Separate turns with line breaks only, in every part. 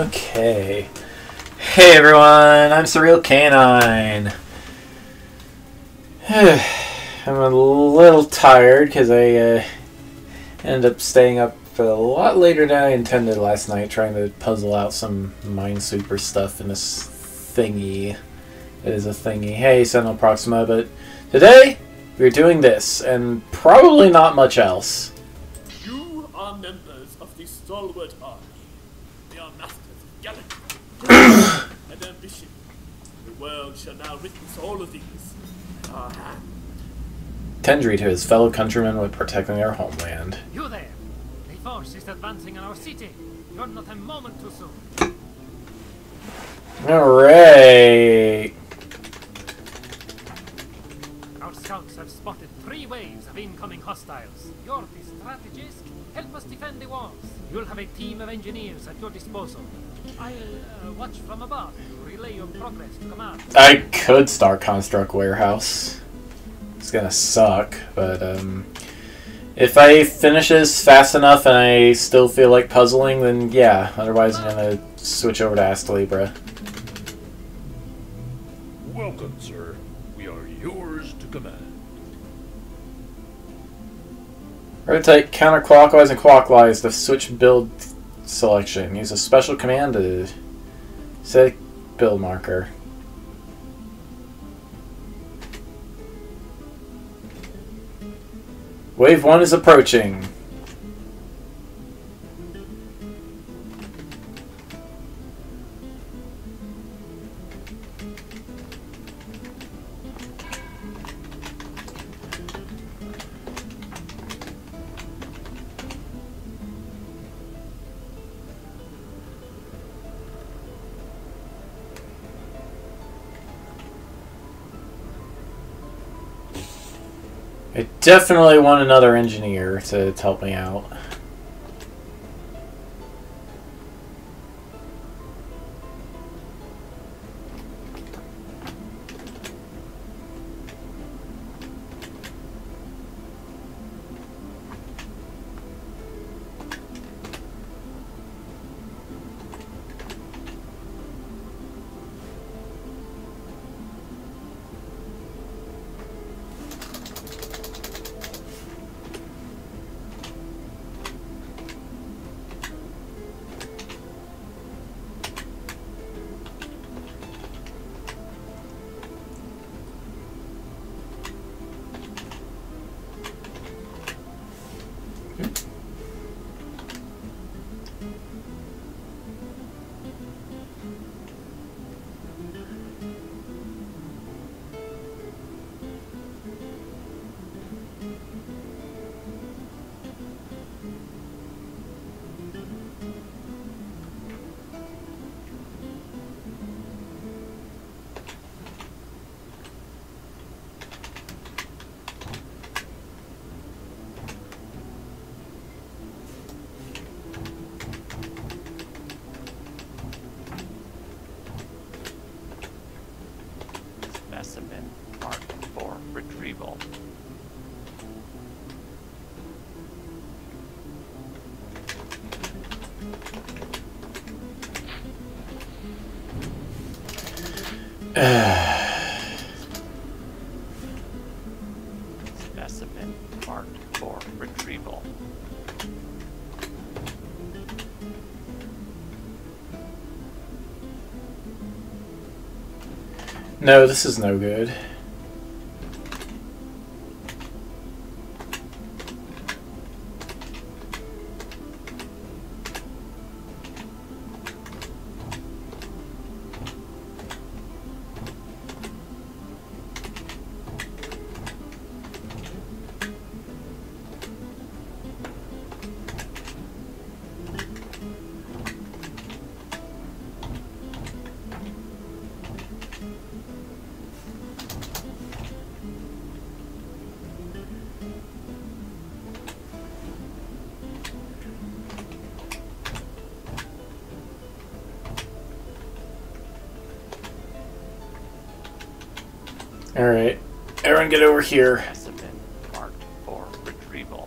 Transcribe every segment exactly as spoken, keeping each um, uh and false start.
Okay. Hey everyone, I'm Surreal Canine. I'm a little tired because I uh, ended up staying up a lot later than I intended last night trying to puzzle out some Minesweeper stuff in this thingy. It is a thingy. Hey, Sentinel Proxima, but today we're doing this, and probably not much else.
You are members of the stalwart army. They are masters of gallantry and ambition. The world shall now witness all of these at our hand.
Tendry to his fellow countrymen with protecting our homeland.
You there! The force is advancing on our city. You're not a moment too soon.
Alright.
Our scouts have spotted three waves of incoming hostiles. You're the strategist. Help us defend the walls. You'll have a team of engineers at your disposal. I'll uh, watch from above to relay your progress to command.
I could start Construct Warehouse. It's gonna suck, but um, if I finish this fast enough and I still feel like puzzling, then yeah. Otherwise, I'm gonna switch over to Astalibra.
Welcome, sir. We are yours to command.
Rotate counterclockwise and clockwise to switch build selection. Use a special command to set build marker. Wave one is approaching. I definitely want another engineer to, to help me out.
Specimen marked for retrieval. Specimen marked for retrieval.
No, this is no good. Alright. Everyone get over here.
Specimen marked for retrieval.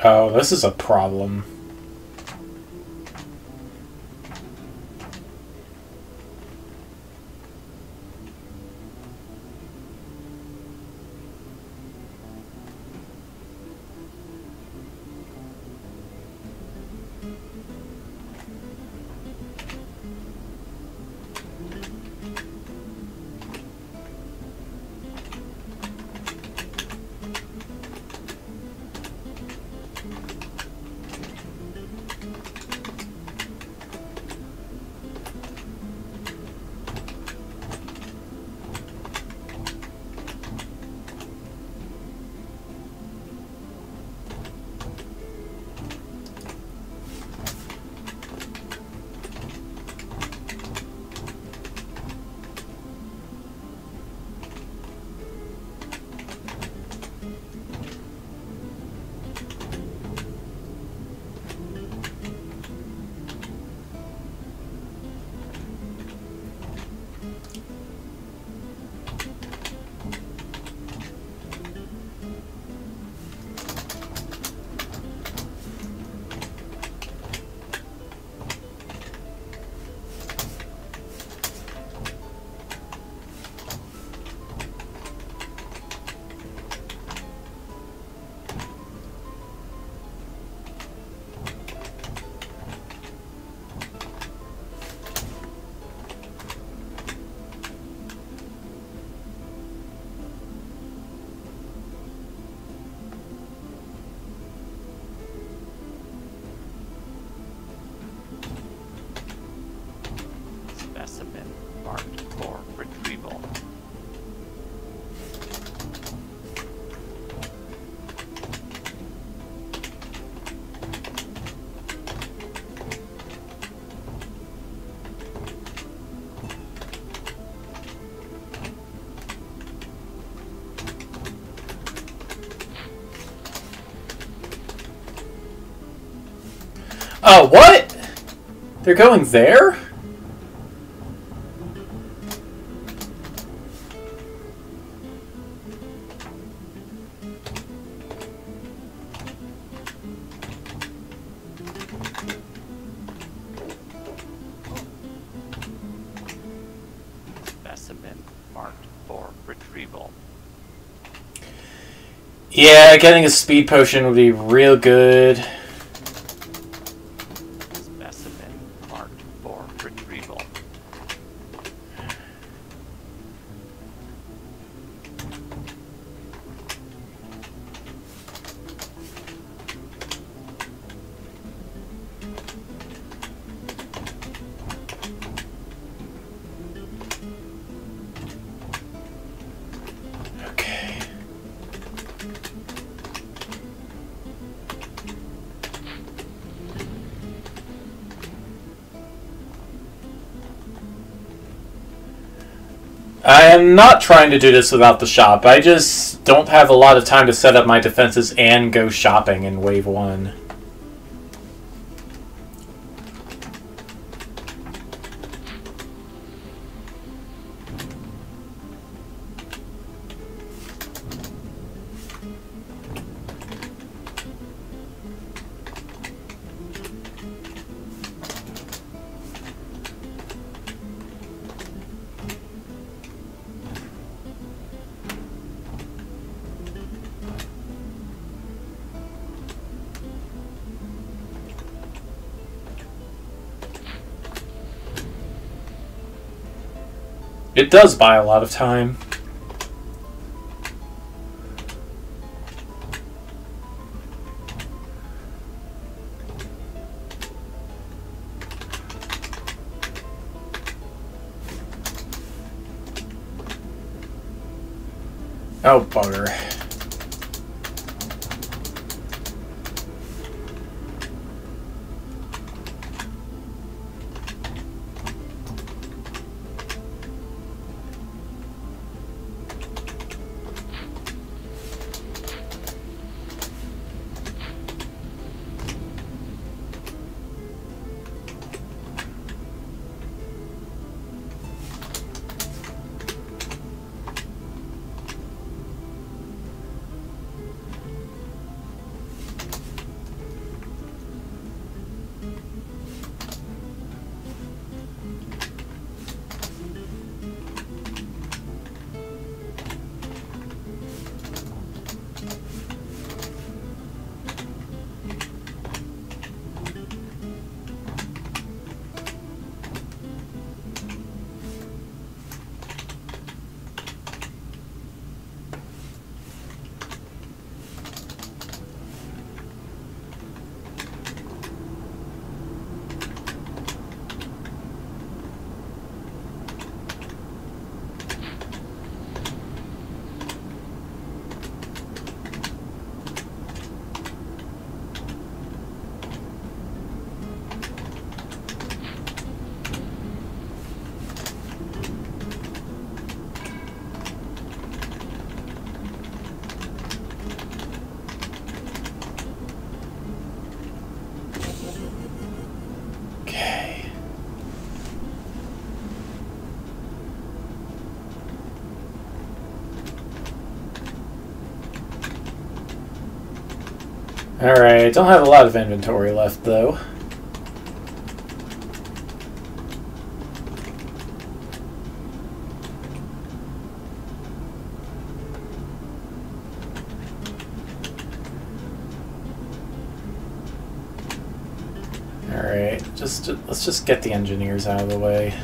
Oh, this is a problem.
Specimen marked for retrieval.
Oh, what? They're going there?
Specimen marked for retrieval.
Yeah, getting a speed potion would be real good.
Specimen marked for retrieval.
Okay. I am not trying to do this without the shop. I just don't have a lot of time to set up my defenses and go shopping in wave one. It does buy a lot of time. Oh, bugger. Alright, don't have a lot of inventory left though. Alright, just let's just get the engineers out of the way.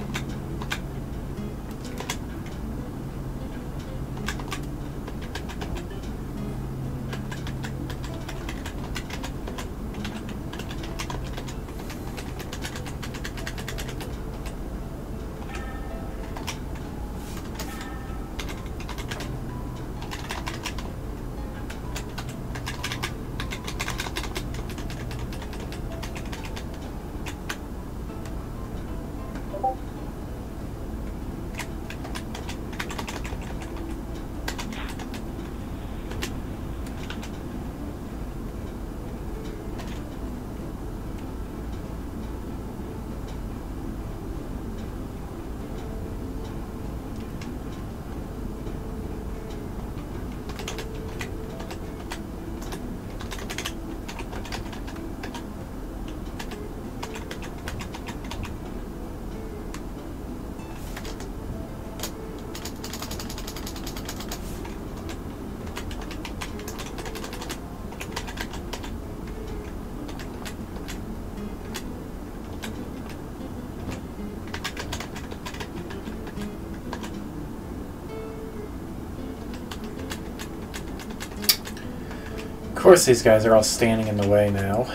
Of course these guys are all standing in the way now.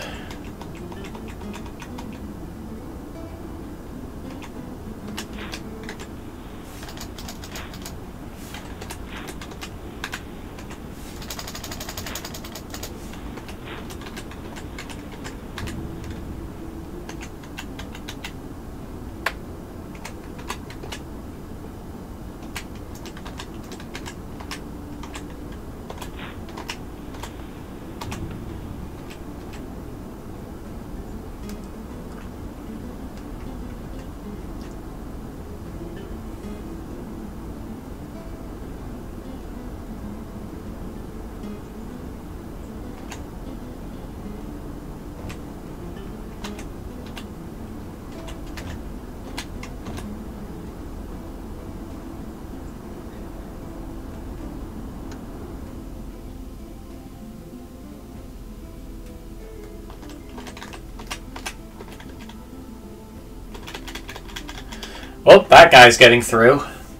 Oh, that guy's getting through.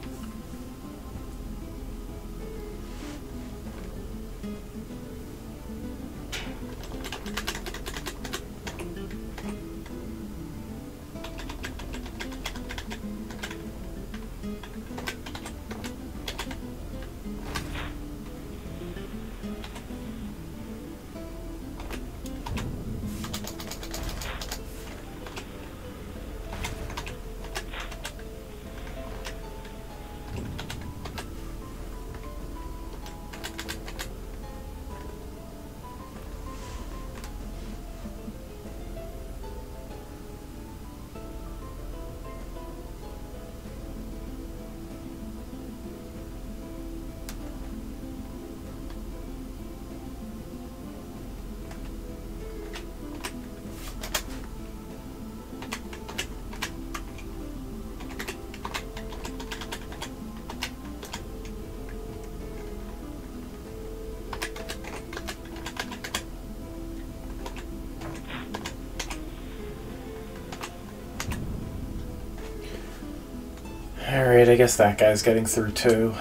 Alright, I guess that guy's getting through too.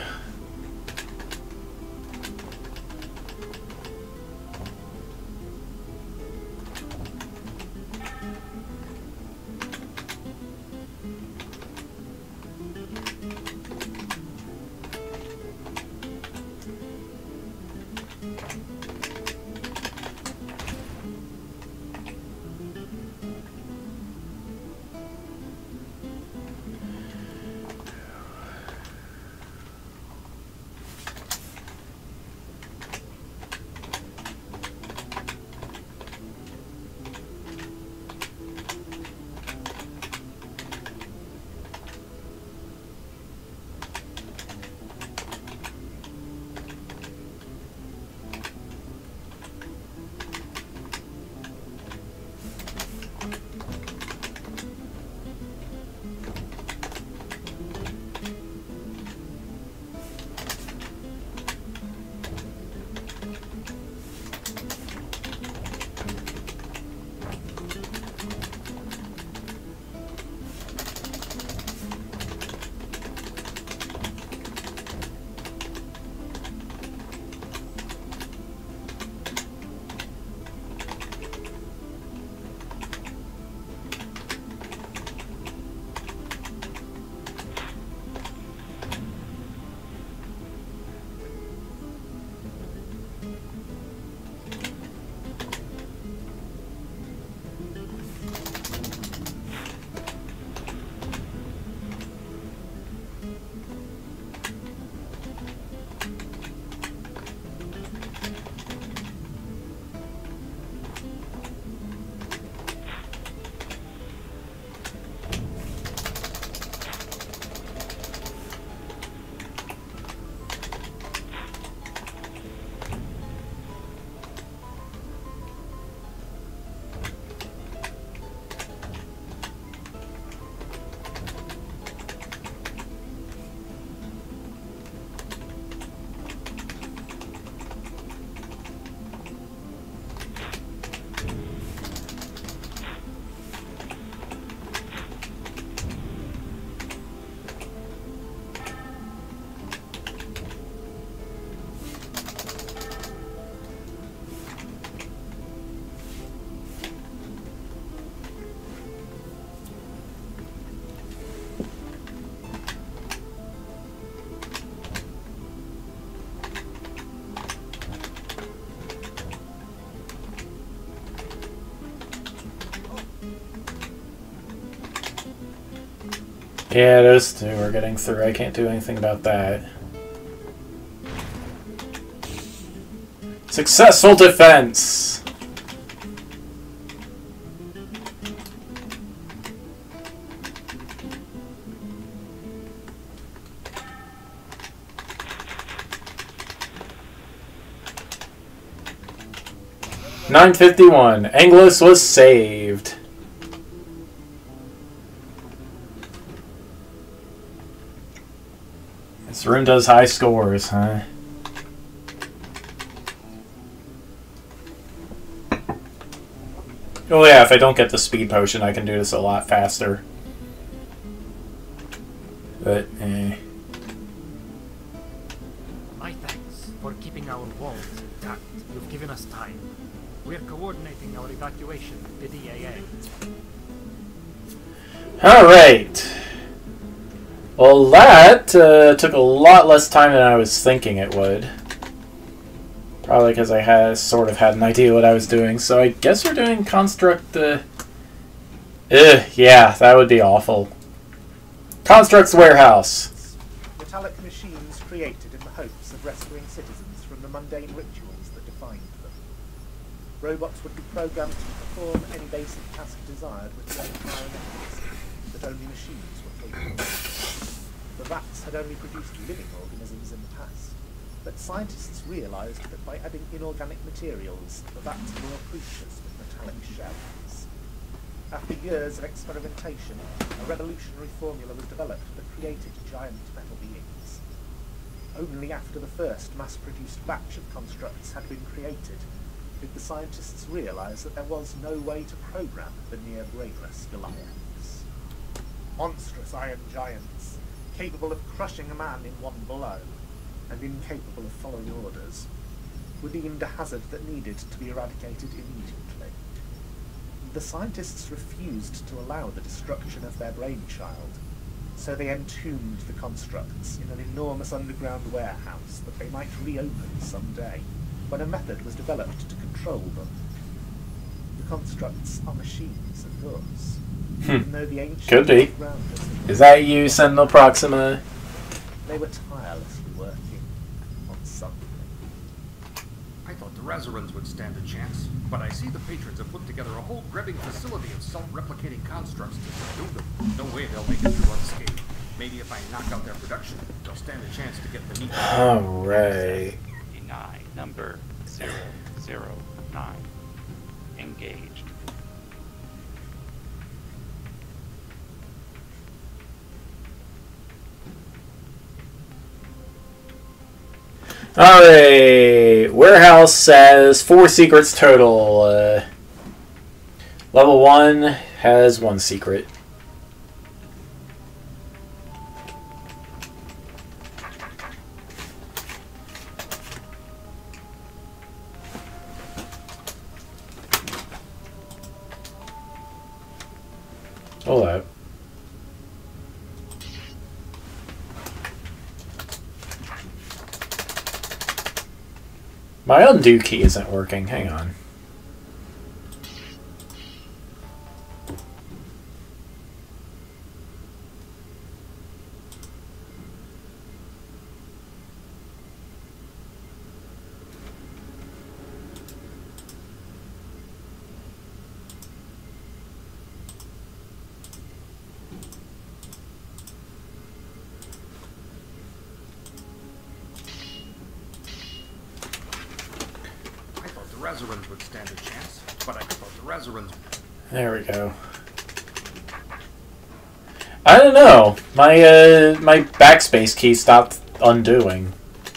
Yeah, those two are getting through. I can't do anything about that. Successful defense! nine fifty-one. Anglos was saved. This room does high scores, huh? Oh yeah, if I don't get the speed potion, I can do this a lot faster. But, eh.
My thanks for keeping our walls intact. You've given us time. We're coordinating our evacuation with the D A A.
Alright. Well, that uh, took a lot less time than I was thinking it would. Probably because I had sort of had an idea what I was doing. So I guess we're doing Construct... Uh... Ugh, yeah, that would be awful. Construct's Warehouse.
Metallic machines created in the hopes of rescuing citizens from the mundane rituals that defined them. Robots would be programmed to perform any basic task desired with the same power and efficacy that only machines were capable of. The vats had only produced living organisms in the past, but scientists realized that by adding inorganic materials, the vats bore creatures with metallic shells. After years of experimentation, a revolutionary formula was developed that created giant metal beings. Only after the first mass-produced batch of constructs had been created did the scientists realize that there was no way to program the near-brainless Goliaths. Monstrous iron giants, capable of crushing a man in one blow, and incapable of following orders, were deemed a hazard that needed to be eradicated immediately. The scientists refused to allow the destruction of their brainchild, so they entombed the constructs in an enormous underground warehouse that they might reopen someday, when a method was developed to control them. The constructs are machines, of course.
Hmm.
Even though the ancient
Could be.
grounders,
Is that you, Sentinel Proxima?
they were tirelessly working on something.
I thought the Razorans would stand a chance, but I see the patrons have put together a whole grebbing facility of self-replicating constructs to subdue them. No way they'll make it through unscathed. Maybe if I knock out their production, they'll stand a chance to get the meat.
Alright.
Deny number zero zero nine. Engaged.
Alright. Warehouse says four secrets total. Uh, level one has one secret. Hold up. My undo key isn't working. Hang on.
Razorans would stand a chance, but I thought the Razorans...
There we go. I don't know. My uh, my backspace key stopped undoing.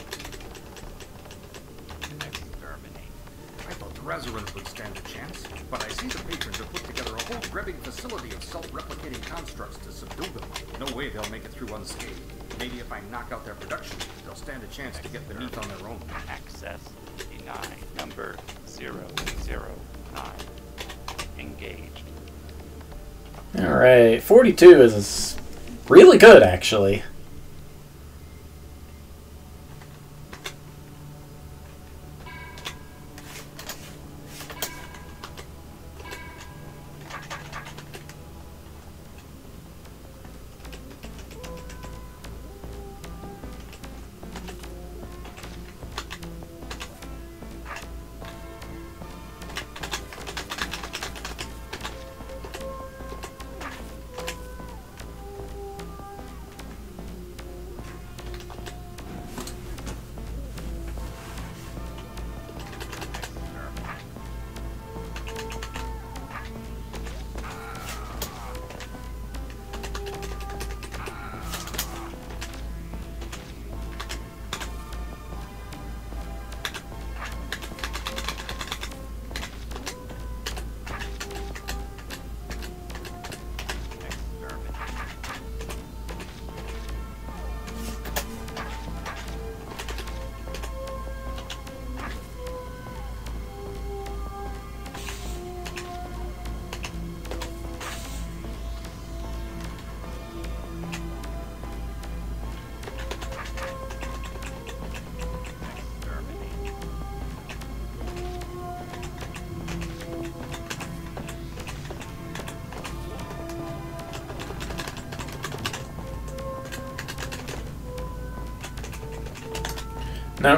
Exterminate. I thought the Razorans would stand a chance, but I see the patrons have put together a whole grebbing facility of self-replicating constructs to subdue them. No way they'll make it through unscathed. Maybe if I knock out their production, they'll stand a chance to get the meat on their own.
Access denied. Number zero zero nine. Engaged.
Alright, forty-two is really good, actually. No.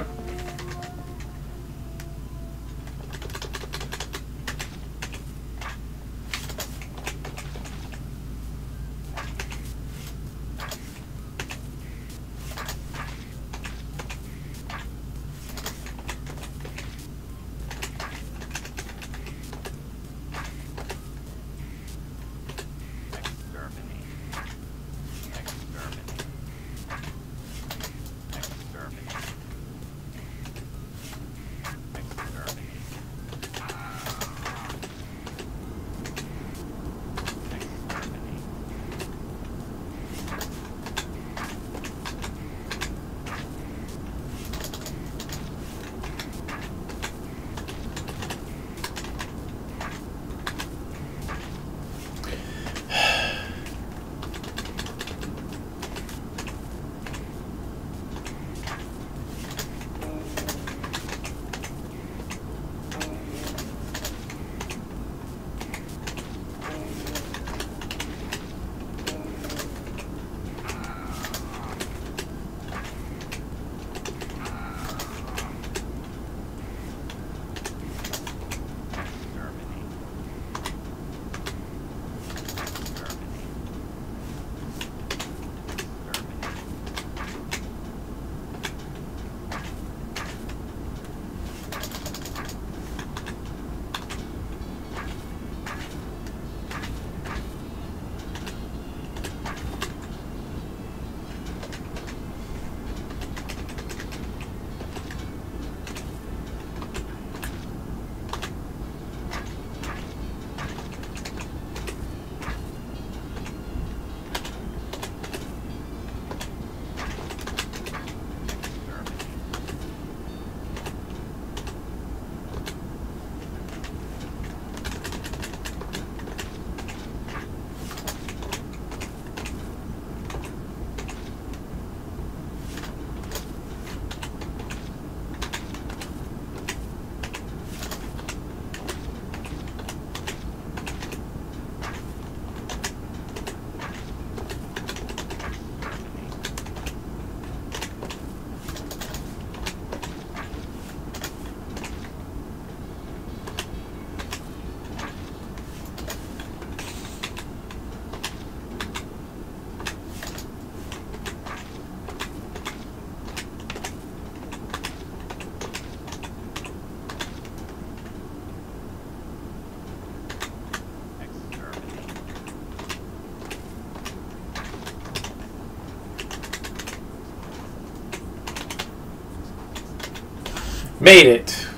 Made it.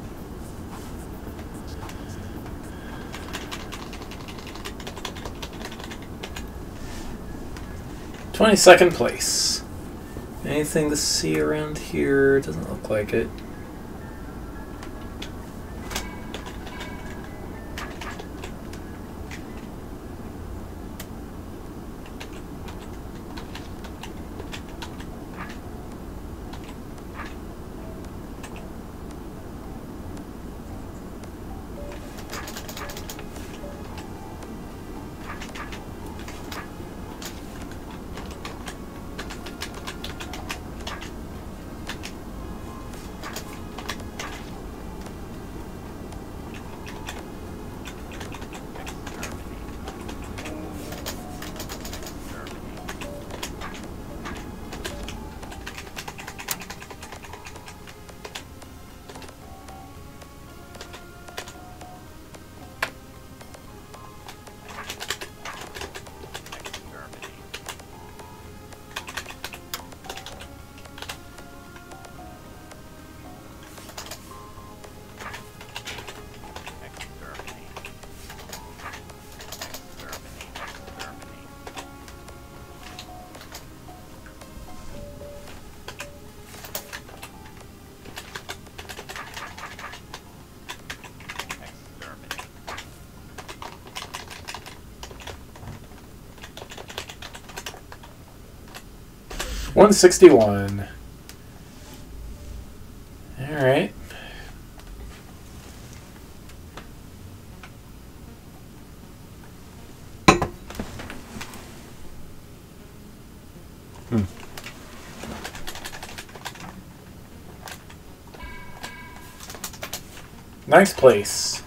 twenty-second place. Anything to see around here? Doesn't look like it. one sixty-one. All right. Hmm. Ninth place.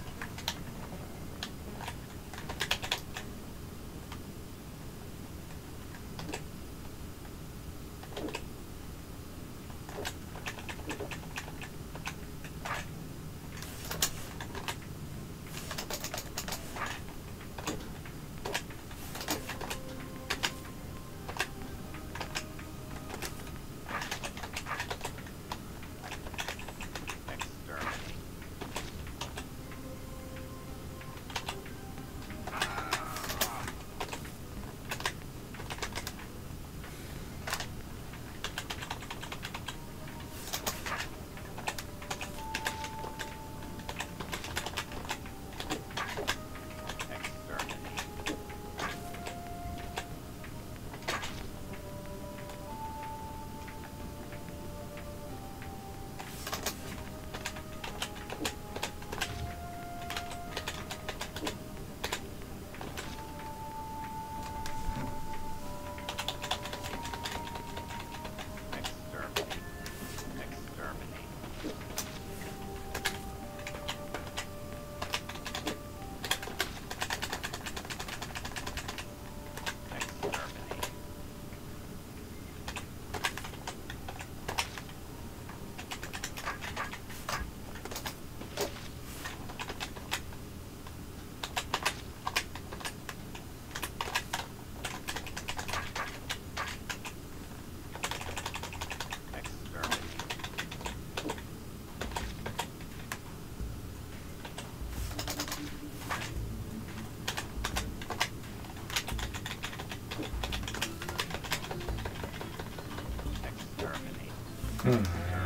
Hmm.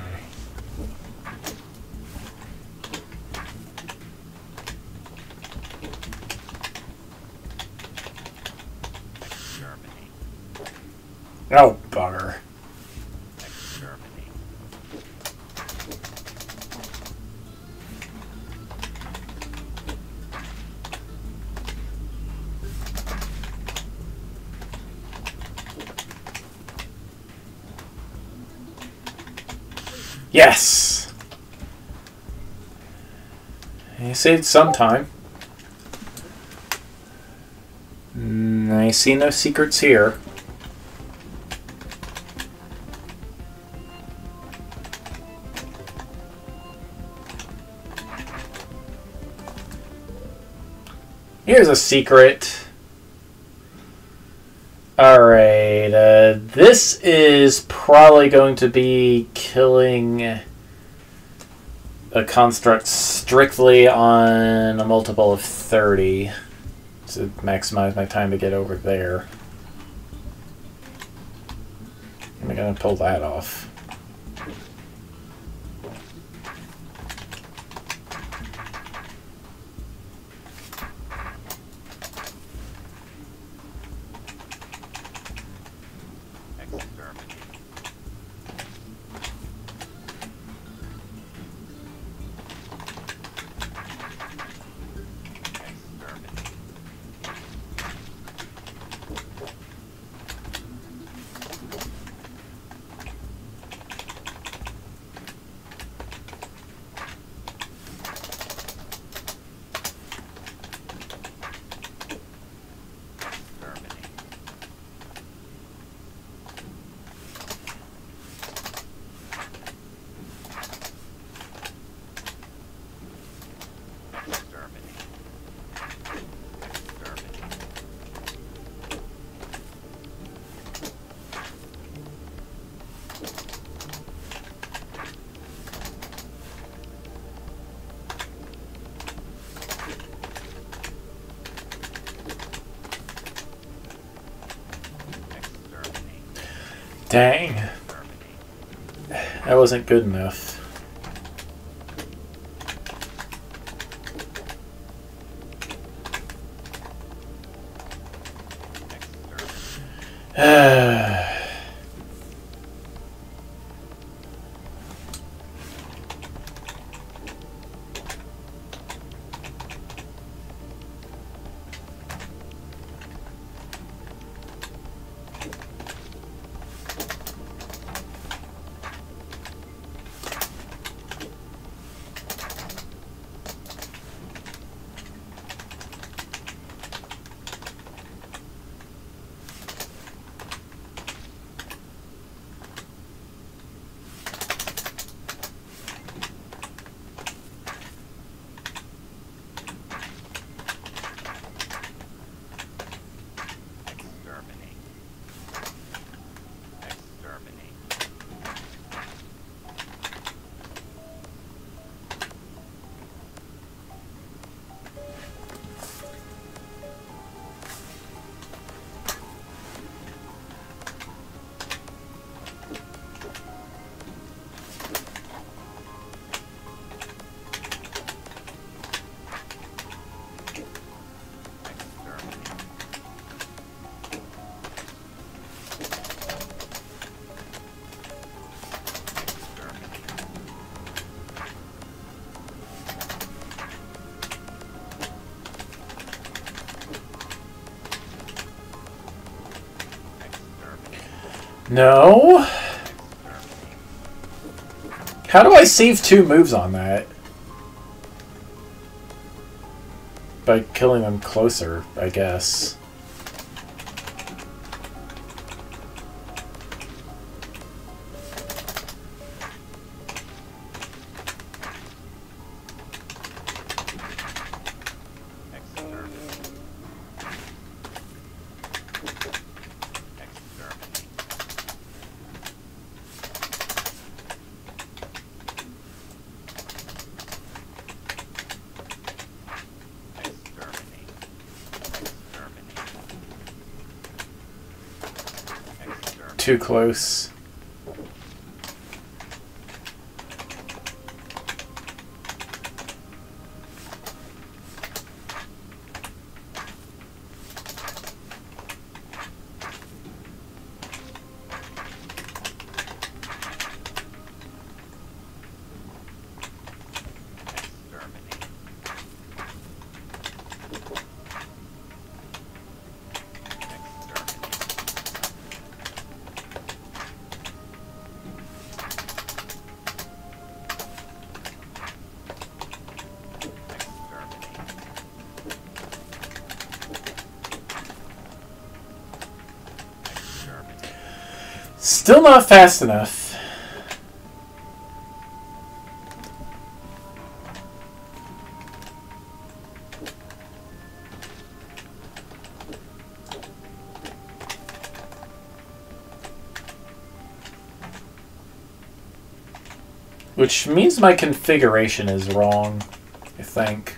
Oh, bugger. Yes! You saved some time. Mm, I see no secrets here. Here's a secret. Alright, uh, this is probably going to be killing a construct strictly on a multiple of thirty to maximize my time to get over there. I'm going to pull that off. Dang. That wasn't good enough. No. How do I save two moves on that? By killing them closer, I guess. Too close. Still not fast enough. Which means my configuration is wrong, I think.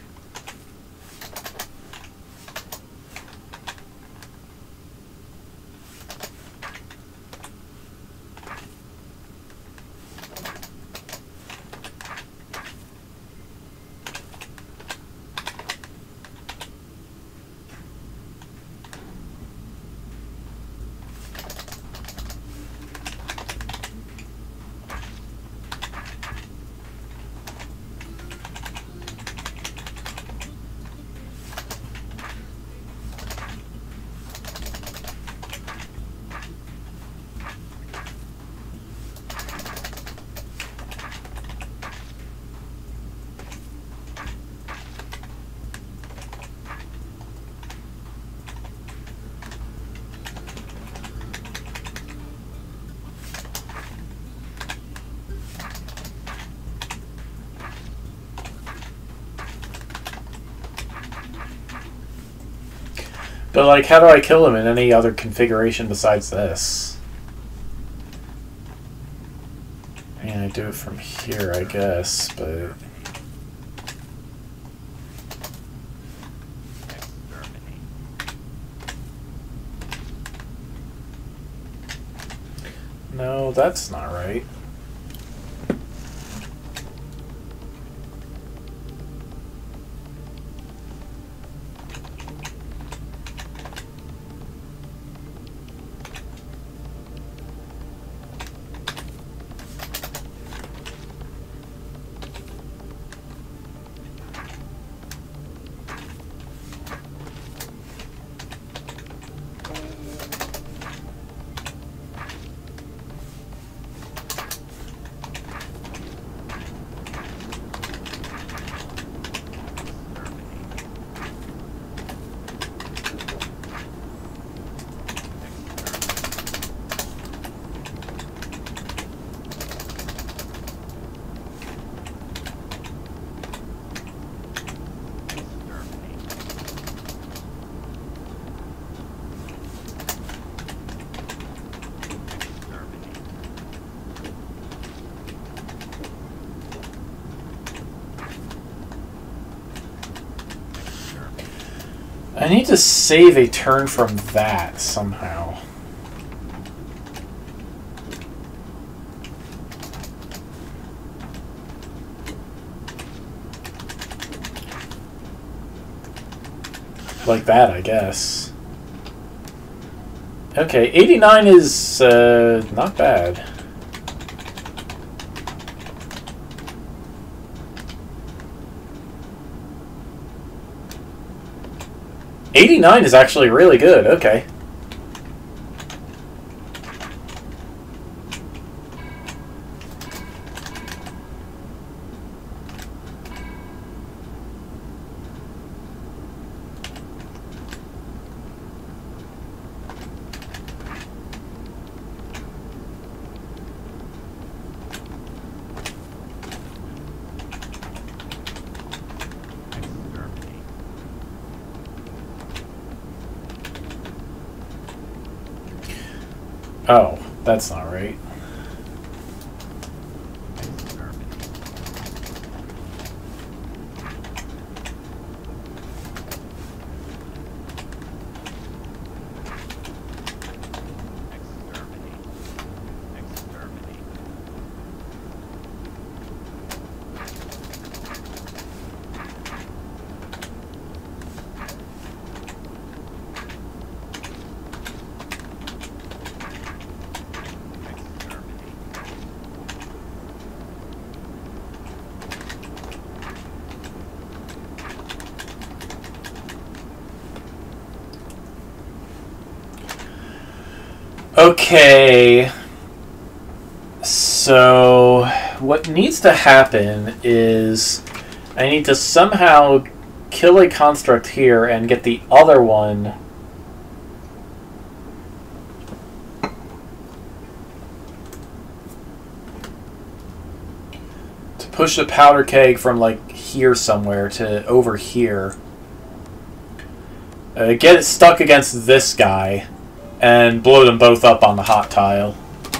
But, like, how do I kill him in any other configuration besides this? I mean, I do it from here, I guess, but... No, that's not right. I need to save a turn from that somehow. Like that, I guess. Okay, eighty-nine is uh, not bad. eighty-nine is actually really good, okay. Oh, that's not right. Okay, so what needs to happen is I need to somehow kill a construct here and get the other one to push the powder keg from like here somewhere to over here. Uh, get it stuck against this guy and blow them both up on the hot tile.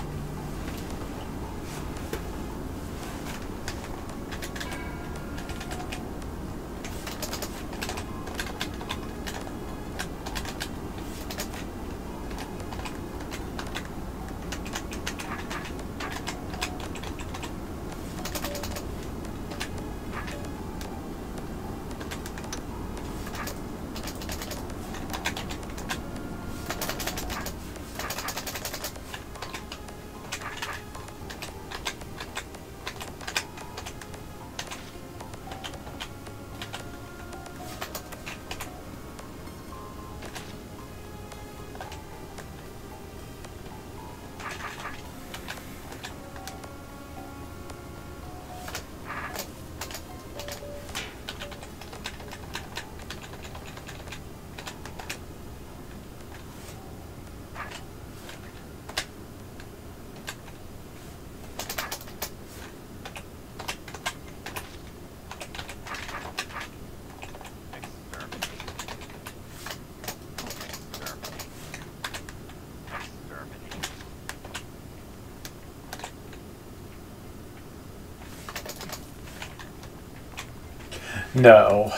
No.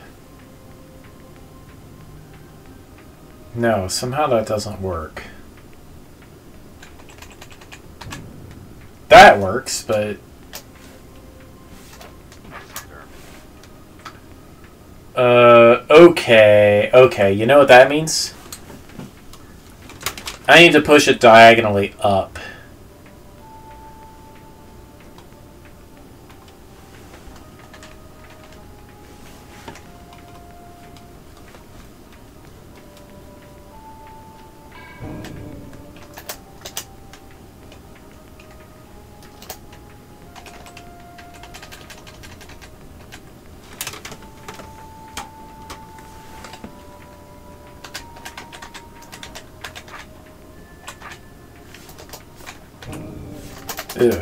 No, somehow that doesn't work. That works, but... Uh, okay, okay, you know what that means? I need to push it diagonally up. Ugh.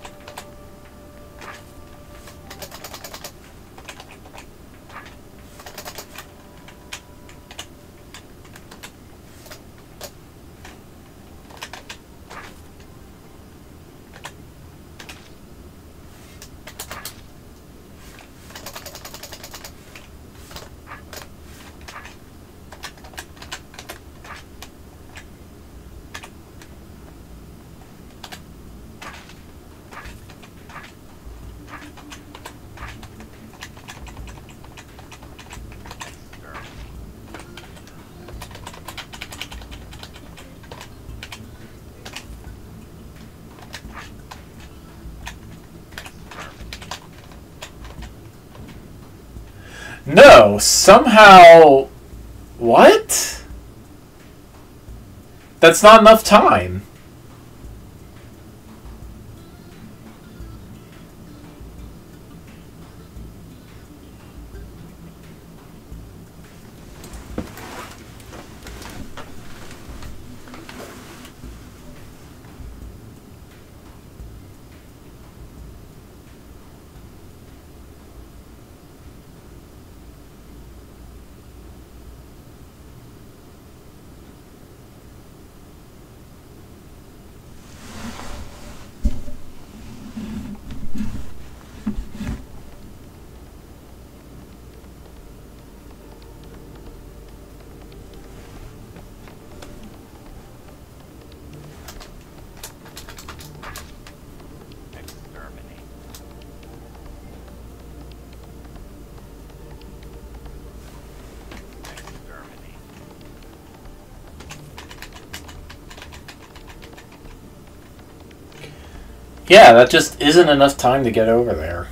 No, somehow... What? That's not enough time. Yeah, that just isn't enough time to get over there.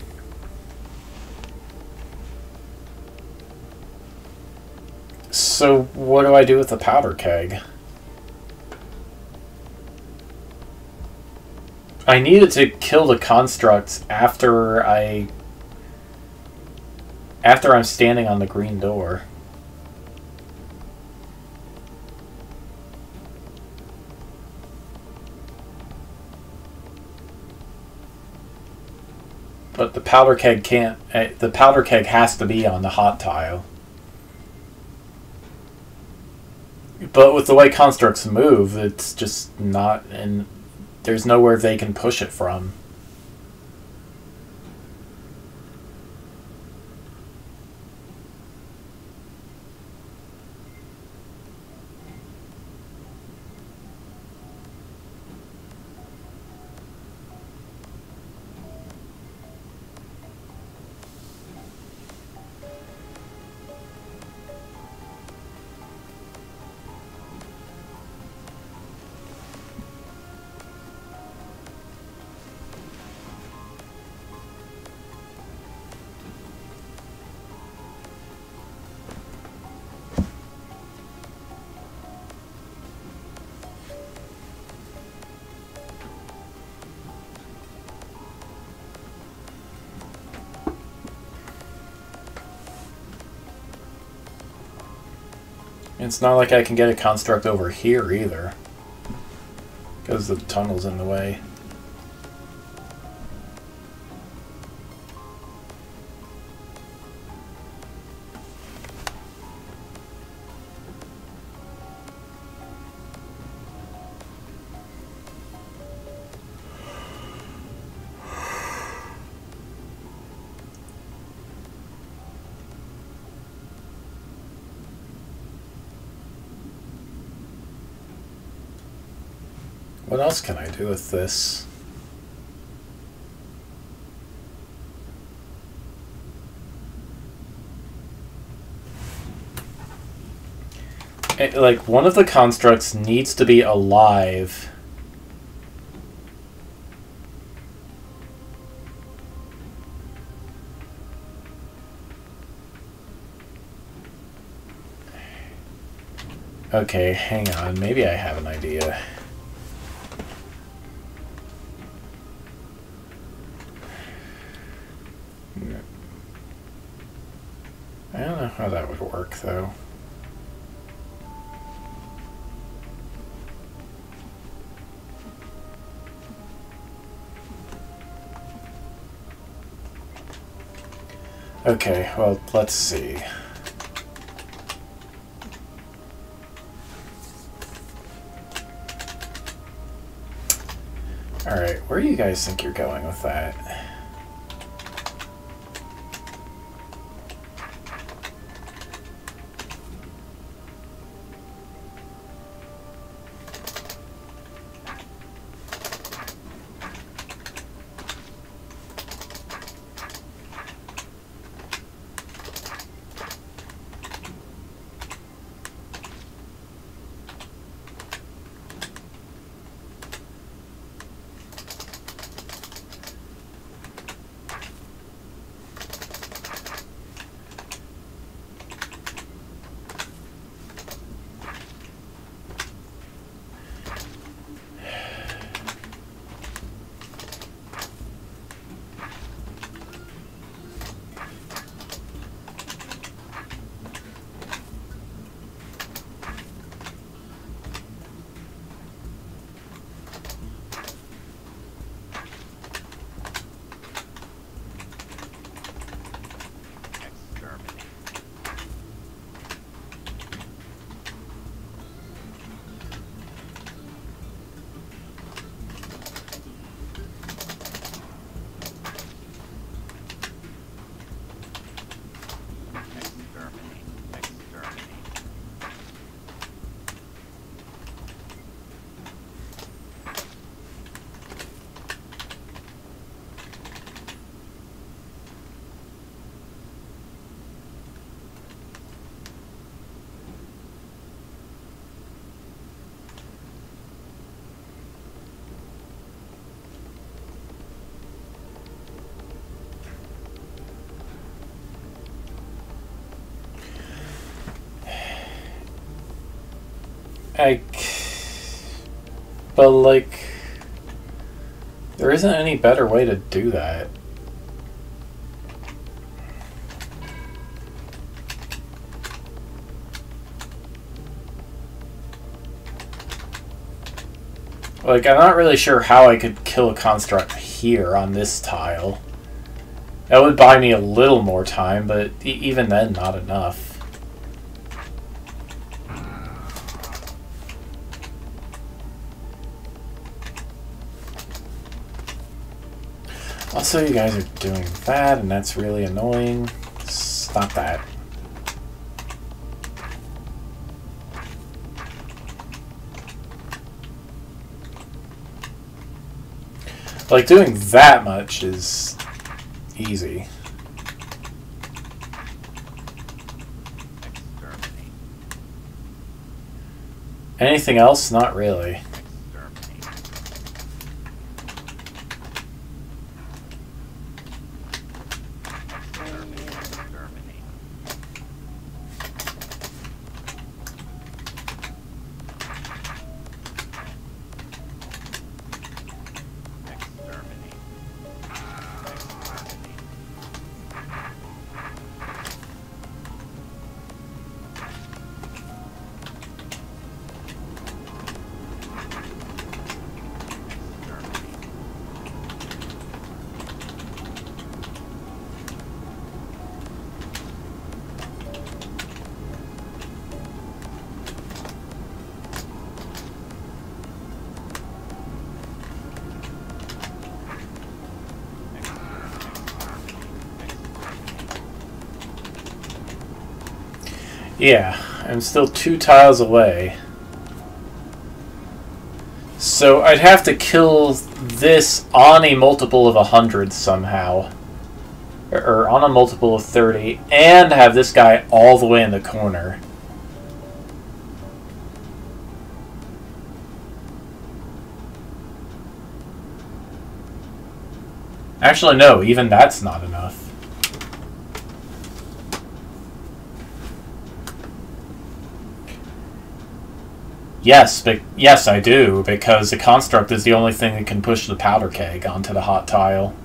So what do I do with the powder keg? I needed to kill the constructs after I... After I'm standing on the green door. But the powder keg can't... Uh, the powder keg has to be on the hot tile. But with the way constructs move, it's just not... And there's nowhere they can push it from. It's not like I can get a construct over here either, because the tunnel's in the way. What else can I do with this? It, like, one of the constructs needs to be alive. Okay, hang on. Maybe I have an idea. I don't know how that would work, though. Okay, well, let's see. Alright, where do you guys think you're going with that? I... But, like... There isn't any better way to do that. Like, I'm not really sure how I could kill a construct here on this tile. That would buy me a little more time, but e even then, not enough. Also, you guys are doing that, and that's really annoying. Stop that. Like, doing that much is easy. Anything else? Not really. Yeah, I'm still two tiles away. So I'd have to kill this on a multiple of one hundred somehow. Or, or on a multiple of thirty, and have this guy all the way in the corner. Actually, no, even that's not enough. Yes, but yes, I do, because the construct is the only thing that can push the powder keg onto the hot tile.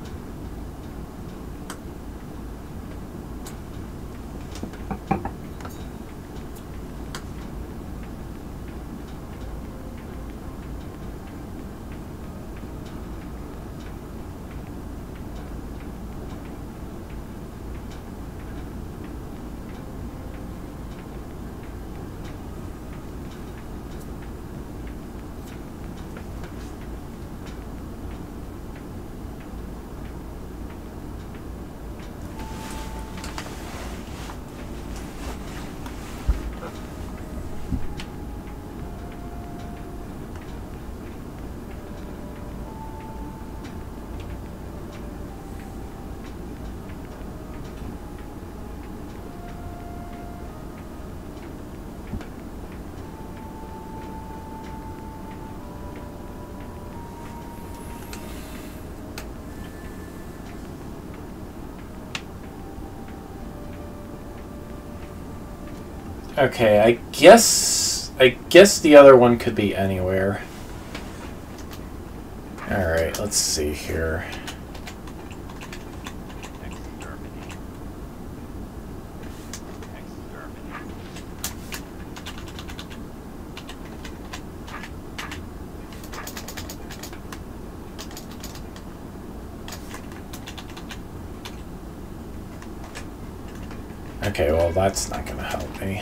Okay, I guess I guess the other one could be anywhere. Alright, let's see here. Okay, well, that's not gonna help me.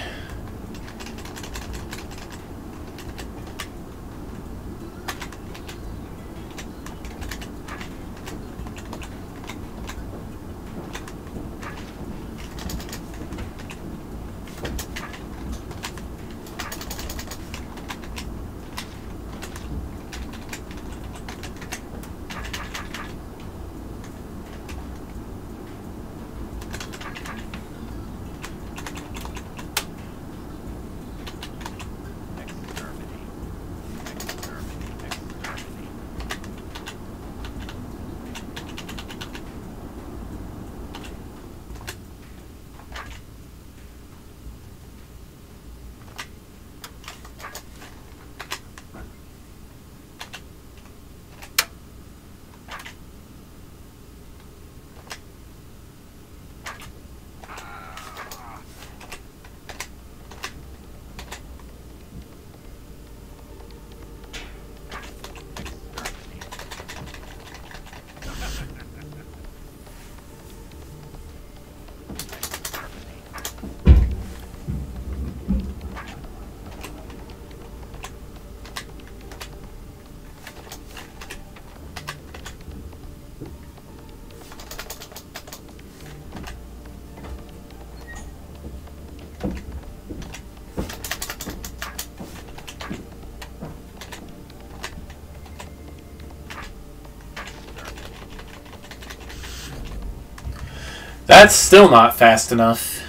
That's still not fast enough.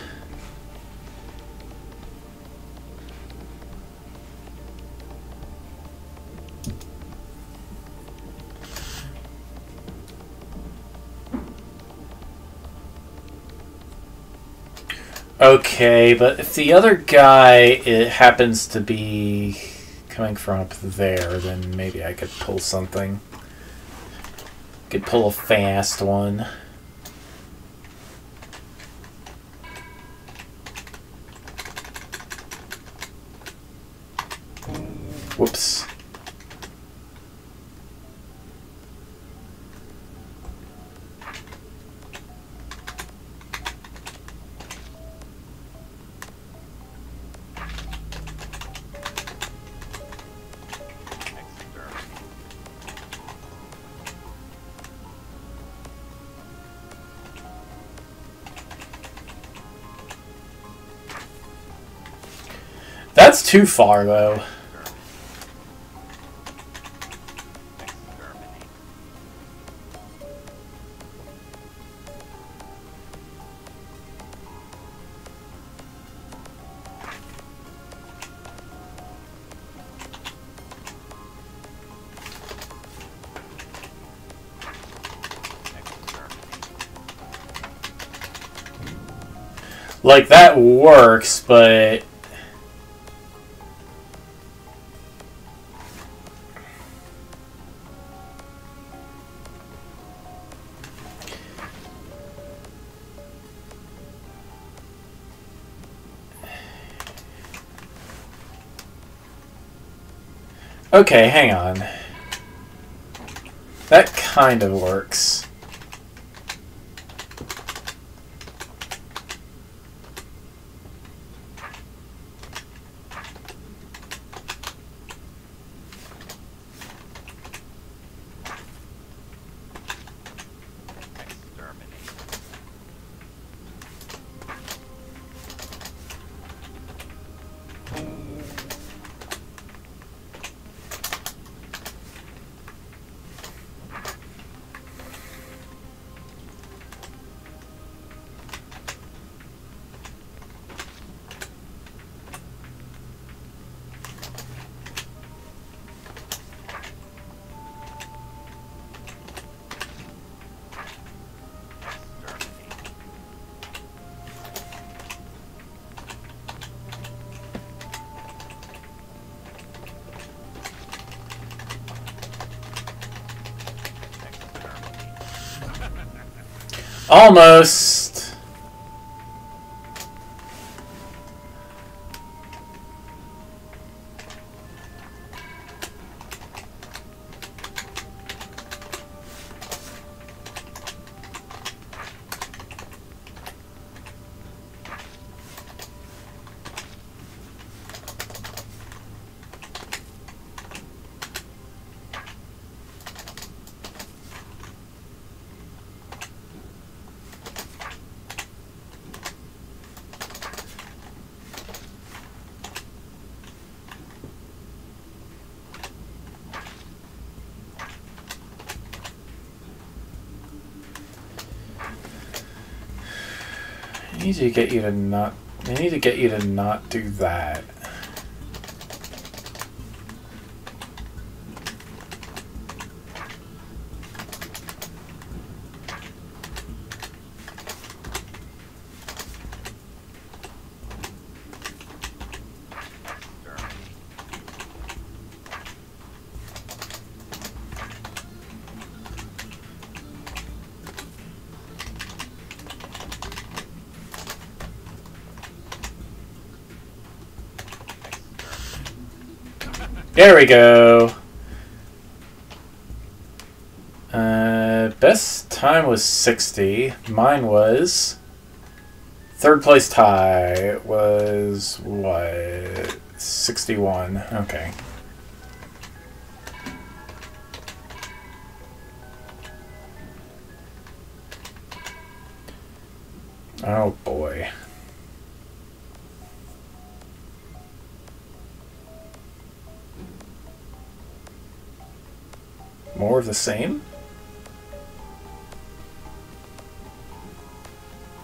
Okay, but if the other guy it happens to be coming from up there, then maybe I could pull something. Could pull a fast one. Whoops. That's too far, though. Like, that works, but... Okay, hang on. That kind of works. Almost. I need to get you to not. I need to get you to not do that. There we go. Uh, best time was sixty. Mine was... Third place tie was, what? sixty-one. Okay. Oh boy. More of the same?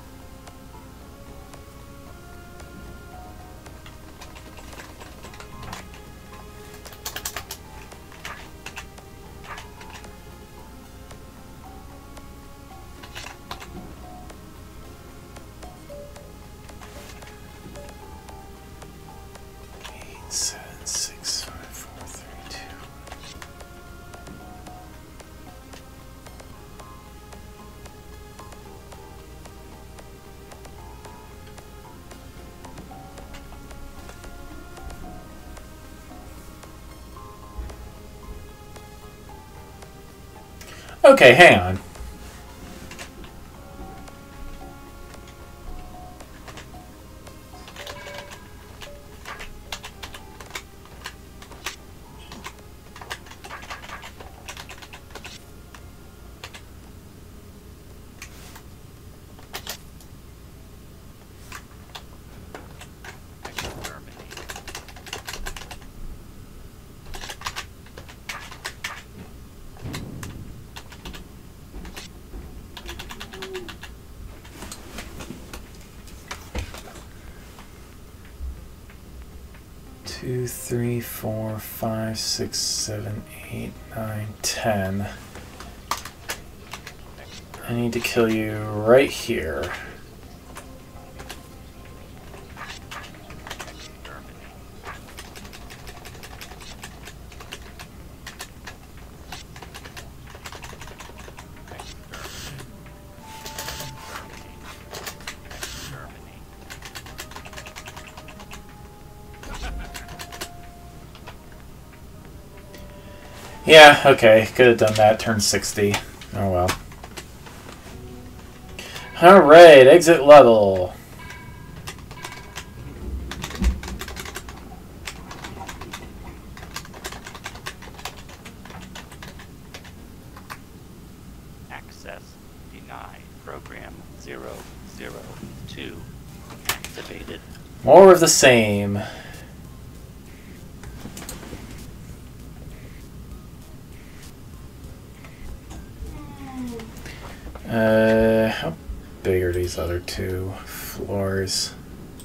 Okay, hang on. Two, three, four, five, six, seven, eight, nine, ten. I need to kill you right here. Yeah, okay, could have done that. Turn sixty. Oh well. Alright, exit level.
Access denied. Program zero zero two activated.
More of the same. Uh, how big are these other two floors?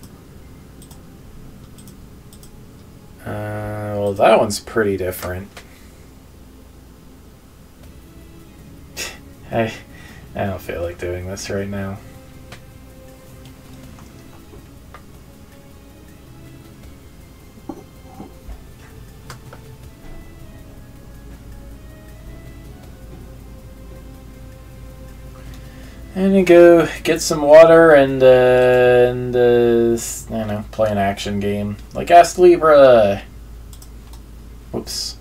Uh, well, that one's pretty different. I, I don't feel like doing this right now. I'm gonna go get some water and, uh, and uh, I don't know, play an action game. Like Ask Libra! Whoops.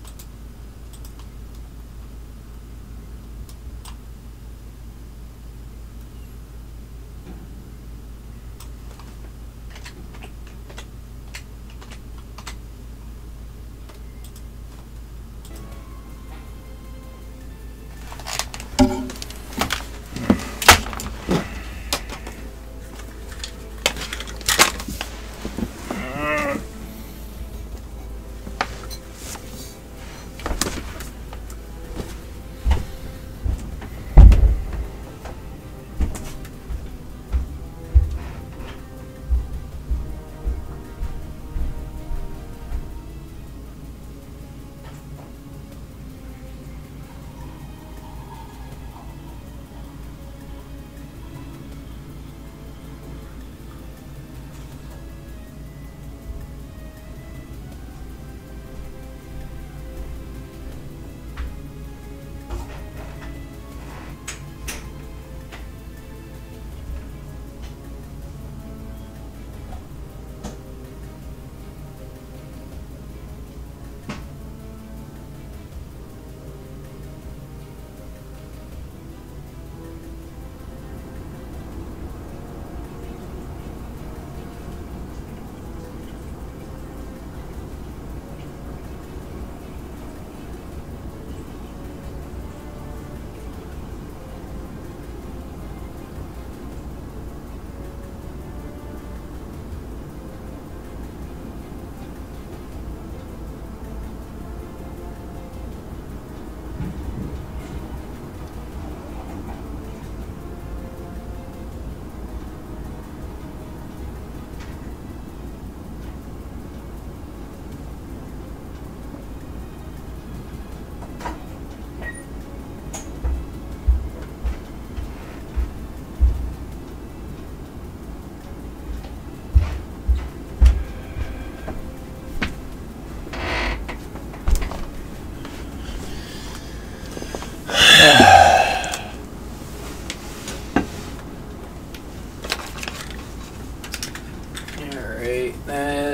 Alright, that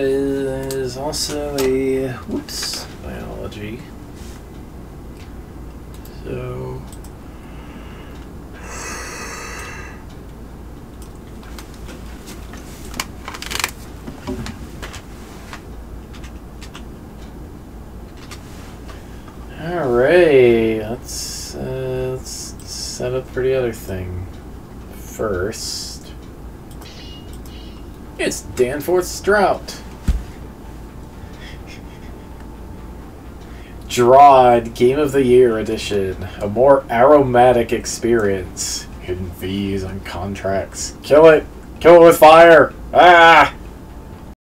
is also a, whoops, biology. So... Alright, let's, uh, let's set up for the other thing. First, it's Danforth's Drought. D R O D Game of the Year Edition. A more aromatic experience. Hidden fees on contracts. Kill it! Kill it with fire! Ah!